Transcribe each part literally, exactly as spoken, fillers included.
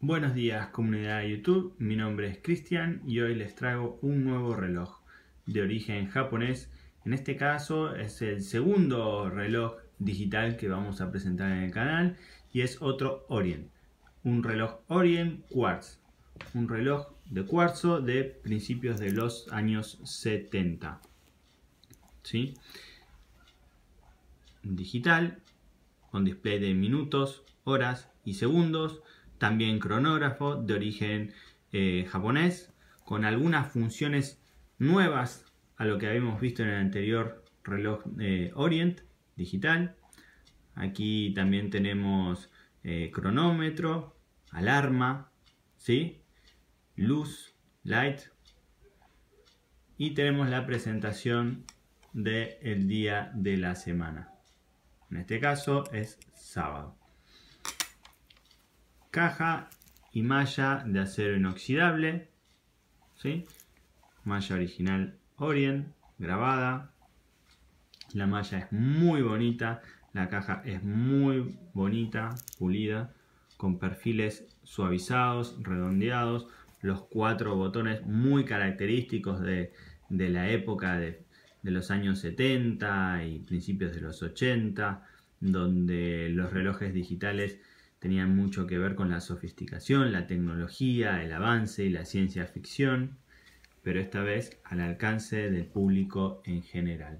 Buenos días, comunidad de YouTube, mi nombre es Cristian y hoy les traigo un nuevo reloj de origen japonés. En este caso es el segundo reloj digital que vamos a presentar en el canal y es otro Orient, un reloj Orient Quartz, un reloj de cuarzo de principios de los años setenta. ¿Sí? Digital, con display de minutos, horas y segundos. También cronógrafo de origen eh, japonés, con algunas funciones nuevas a lo que habíamos visto en el anterior reloj eh, Orient digital. Aquí también tenemos eh, cronómetro, alarma, ¿sí? Luz, light. Y tenemos la presentación del día de la semana. En este caso es sábado. Caja y malla de acero inoxidable, ¿sí? Malla original Orient, grabada. La malla es muy bonita, la caja es muy bonita, pulida, con perfiles suavizados, redondeados, los cuatro botones muy característicos de, de la época de, de los años setenta y principios de los ochenta, donde los relojes digitales tenían mucho que ver con la sofisticación, la tecnología, el avance y la ciencia ficción, pero esta vez al alcance del público en general.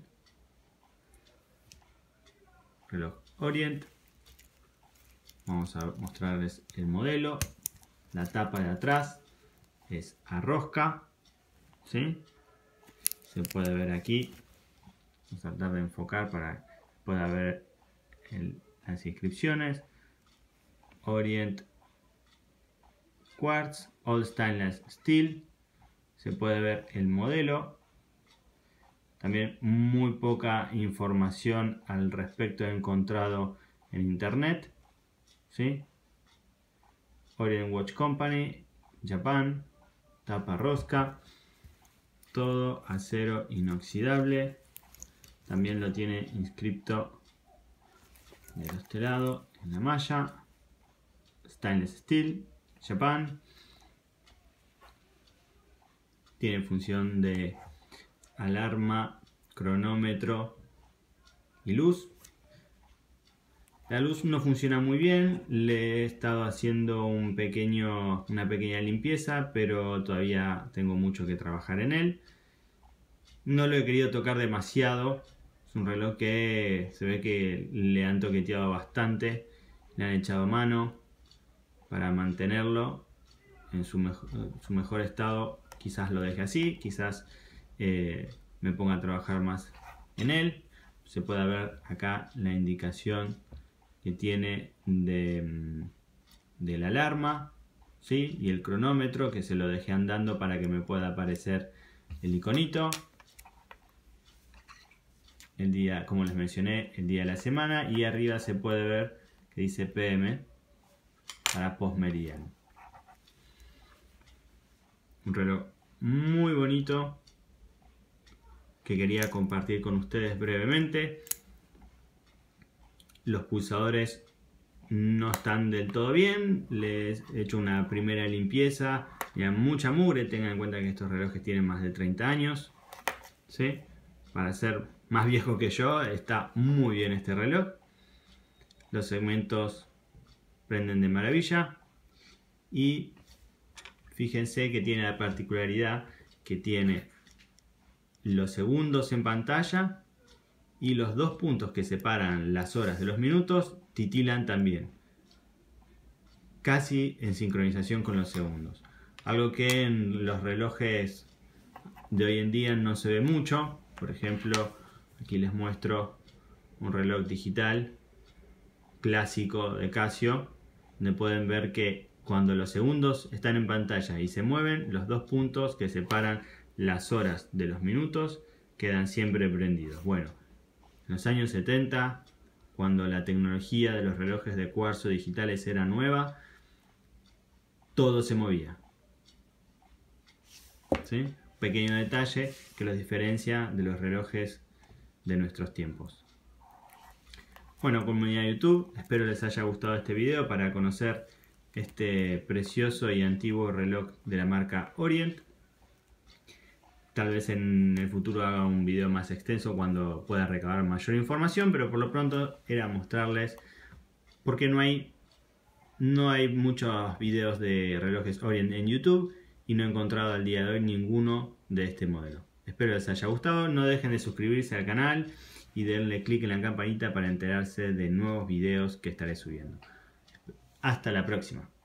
Reloj Orient. Vamos a mostrarles el modelo. La tapa de atrás es a rosca, ¿sí? Se puede ver aquí. Vamos a tratar de enfocar para que pueda ver el, las inscripciones. Orient Quartz, All Stainless Steel. Se puede ver el modelo. También muy poca información al respecto he encontrado en internet, ¿sí? Orient Watch Company, Japan, tapa rosca, todo acero inoxidable. También lo tiene inscripto de este lado en la malla. Stainless Steel, Japan. Tiene función de alarma, cronómetro y luz. La luz no funciona muy bien, le he estado haciendo un pequeño, una pequeña limpieza, pero todavía tengo mucho que trabajar en él. No lo he querido tocar demasiado, es un reloj que se ve que le han toqueteado bastante, le han echado mano para mantenerlo en su, mejor, su mejor estado. Quizás lo deje así, quizás eh, me ponga a trabajar más en él. Se puede ver acá la indicación que tiene de, de la alarma, ¿sí? Y el cronómetro, que se lo dejé andando para que me pueda aparecer el iconito. El día, como les mencioné, el día de la semana, y arriba se puede ver que dice P M para postmeridiano. Un reloj muy bonito que quería compartir con ustedes brevemente. Los pulsadores no están del todo bien, les he hecho una primera limpieza, ya mucha mugre. Tengan en cuenta que estos relojes tienen más de treinta años, ¿sí? Para ser más viejo que yo, está muy bien este reloj. Los segmentos prenden de maravilla y fíjense que tiene la particularidad que tiene los segundos en pantalla y los dos puntos que separan las horas de los minutos titilan también, casi en sincronización con los segundos. Algo que en los relojes de hoy en día no se ve mucho. Por ejemplo, aquí les muestro un reloj digital clásico de Casio, donde pueden ver que cuando los segundos están en pantalla y se mueven, los dos puntos que separan las horas de los minutos quedan siempre prendidos. Bueno, en los años setenta, cuando la tecnología de los relojes de cuarzo digitales era nueva, todo se movía, ¿sí? Pequeño detalle que los diferencia de los relojes de nuestros tiempos. Bueno, comunidad de YouTube, espero les haya gustado este video para conocer este precioso y antiguo reloj de la marca Orient. Tal vez en el futuro haga un video más extenso cuando pueda recabar mayor información, pero por lo pronto era mostrarles, porque no hay, no hay muchos videos de relojes Orient en YouTube y no he encontrado al día de hoy ninguno de este modelo. Espero les haya gustado, no dejen de suscribirse al canal y denle clic en la campanita para enterarse de nuevos videos que estaré subiendo. Hasta la próxima.